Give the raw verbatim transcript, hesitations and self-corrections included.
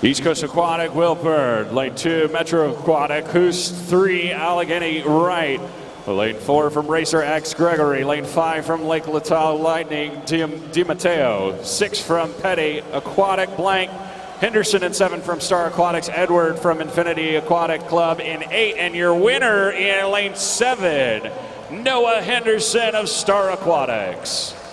East Coast Aquatic, Wilford. Lane two, Metro Aquatic, Hoos three, Allegheny Wright. Lane four from Racer X, Gregory. Lane five from Lake Latal Lightning, Di Matteo. six from Petty Aquatic, Blank. Henderson in seven from Star Aquatics, Edward from Infinity Aquatic Club in eight. And your winner in lane seven, Noah Henderson of Star Aquatics.